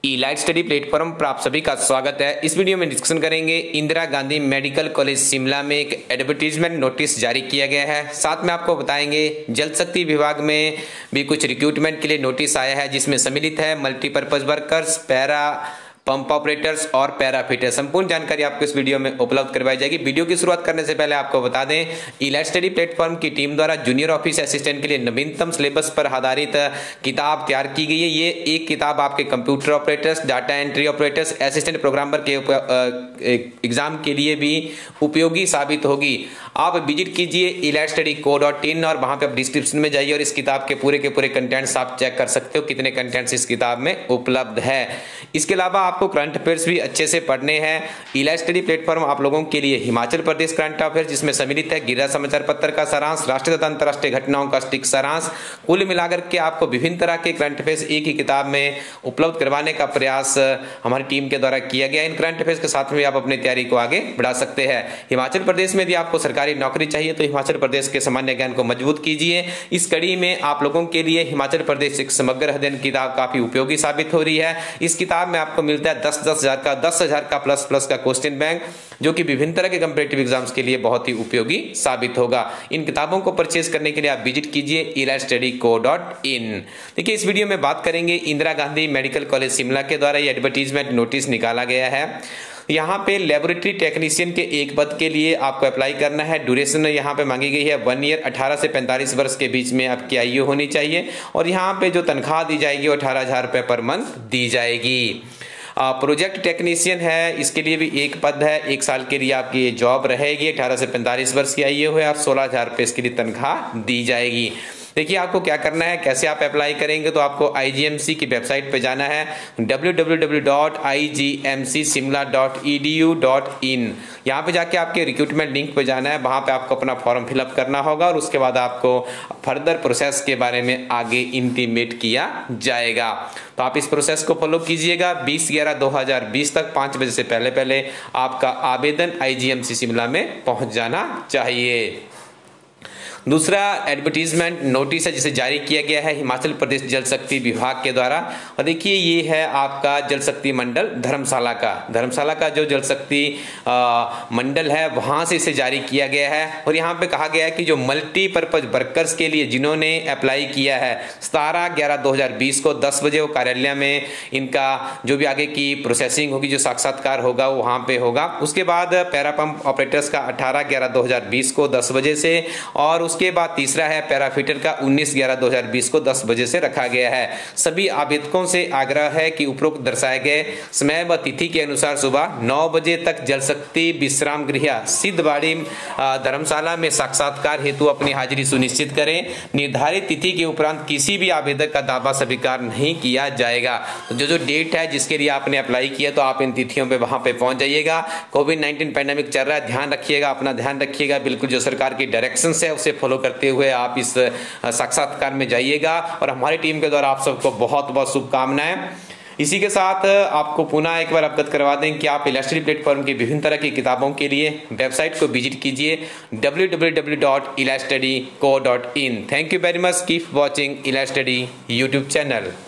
Elite study platform पर आप सभी का स्वागत है। इस वीडियो में डिस्कशन करेंगे इंदिरा गांधी मेडिकल कॉलेज शिमला में एक एडवर्टीजमेंट नोटिस जारी किया गया है। साथ में आपको बताएंगे जल शक्ति विभाग में भी कुछ रिक्रूटमेंट के लिए नोटिस आया है, जिसमें सम्मिलित है multipurpose workers, para pump operators और पैरा फिटर्स। संपूर्ण जानकारी आपको इस वीडियो में उपलब्ध करवाई जाएगी। वीडियो की शुरुआत करने से पहले आपको बता दें, इलाइट स्टडी प्लेटफॉर्म की टीम द्वारा जूनियर ऑफिस असिस्टेंट के लिए नवीनतम सिलेबस पर आधारित किताब तैयार की गई है। ये एक किताब आपके computer operators, data entry operators, assistant programmer के एग्जाम के लिए भी उपयोगी साबित होगी। आप विजिट कीजिए elightstudy.co.in और वहां पे आप डिस्क्रिप्शन में जाइए और इस किताब के पूरे कंटेंट्स आप चेक कर सकते हो, कितने कंटेंट्स इस किताब में उपलब्ध है। इसके अलावा आपको करंट अफेयर्स भी अच्छे से पढ़ने हैं। इलाइट स्टडी प्लेटफॉर्म आप लोगों के लिए हिमाचल प्रदेश करंट अफेयर्स, जिसमें सम्मिलित है गिरिराज समाचार पत्र का सारांश, राष्ट्रीय तथा अंतरराष्ट्रीय घटनाओं का सटीक सारांश। कुल मिलाकर के आपको विभिन्न तरह के करंट अफेयर्स एक ही किताब में उपलब्ध करवाने का प्रयास हमारी टीम के द्वारा किया गया। इन करंट अफेयर्स के साथ में आप अपनी तैयारी को आगे बढ़ा सकते हैं। हिमाचल प्रदेश में यदि आपको सरकारी नौकरी चाहिए तो हिमाचल प्रदेश के सामान्य ज्ञान को मजबूत कीजिए। इस कड़ी में आप लोगों के लिए हिमाचल प्रदेश एक समग्र अध्ययन किताब काफी उपयोगी साबित हो रही है। इस किताब में आपको मिलता है 10,000 का प्लस का क्वेश्चन बैंक, जो कि विभिन्न तरह के कंपीटिटिव एग्जाम्स के लिए बहुत ही उपयोगी साबित होगा। इन किताबों को परचेज करने के लिए आप विजिट कीजिए elightstudy.co.in। देखिए, इस वीडियो में बात करेंगे इंदिरा गांधी मेडिकल कॉलेज शिमला के द्वारा ये एडवर्टीजमेंट नोटिस निकाला गया है। यहाँ पे लेबोरेटरी टेक्नीशियन के एक पद के लिए आपको अप्लाई करना है। ड्यूरेशन यहाँ पे मांगी गई है 1 ईयर, 18 से 45 वर्ष के बीच में आपकी आयु होनी चाहिए और यहाँ पे जो तनख्वाह दी जाएगी वो 18,000 रुपये पर मंथ दी जाएगी। प्रोजेक्ट टेक्नीशियन है, इसके लिए भी एक पद है। 1 साल के लिए आपकी ये जॉब रहेगी। 18 से 45 वर्ष की आयु है और 16,000 रुपये इसके लिए तनख्वाह दी जाएगी। देखिए, आपको क्या करना है, कैसे आप अप्लाई करेंगे, तो आपको IGMC की वेबसाइट पे जाना है www.igmcshimla.edu.in। यहाँ पे जाके आपके रिक्रूटमेंट लिंक पे जाना है, वहाँ पे आपको अपना फॉर्म फिलअप करना होगा और उसके बाद आपको फर्दर प्रोसेस के बारे में आगे इंटीमेट किया जाएगा। तो आप इस प्रोसेस को फॉलो कीजिएगा। 20/11/2020 तक 5 बजे से पहले आपका आवेदन IGMC शिमला में पहुँच जाना चाहिए। दूसरा एडवर्टीजमेंट नोटिस है जिसे जारी किया गया है हिमाचल प्रदेश जल शक्ति विभाग के द्वारा। और देखिए, ये है आपका जल शक्ति मंडल धर्मशाला का जो जल शक्ति मंडल है वहां से इसे जारी किया गया है। और यहाँ पे कहा गया है कि जो मल्टीपर्पज वर्कर्स के लिए जिन्होंने अप्लाई किया है 17/11/2020 को 10 बजे वो कार्यालय में इनका जो भी आगे की प्रोसेसिंग होगी, जो साक्षात्कार होगा वो वहाँ पे होगा। उसके बाद पैरा पंप ऑपरेटर्स का 18/11/2020 को 10 बजे से, और उसके बाद तीसरा है पैराफिटर का 19/11/2020 को 10 बजे से रखा गया है। सभी आवेदकों से आग्रह है कि उपरोक्त दर्शाए गए समय व तिथि के अनुसार सुबह 9 बजे तक जल शक्ति विश्राम गृह सिद्धबाड़ी धर्मशाला में साक्षात्कार हेतु अपनी हाजिरी सुनिश्चित करें। निर्धारित तिथि के उपरांत किसी भी आवेदक का दावा स्वीकार नहीं किया जाएगा। तो जो डेट है जिसके लिए आपने अप्लाई किया, तो आप इन तिथियों पे वहां पे पहुंच जाइएगा। कोविड-19 पैंडेमिक चल रहा है, ध्यान रखिएगा, अपना ध्यान रखिएगा। बिल्कुल जो सरकार की डायरेक्शंस है उसे फॉलो करते हुए आप इस साक्षात्कार में जाइएगा। और हमारी टीम के द्वारा आप सबको बहुत बहुत शुभकामनाएं। इसी के साथ आपको पुनः एक बार अवगत करवा दें कि आप इलाइट स्टडी प्लेटफॉर्म की विभिन्न तरह की किताबों के लिए वेबसाइट को विजिट कीजिए www.elightstudy.co.in। Thank you very much. Keep watching elite study YouTube channel.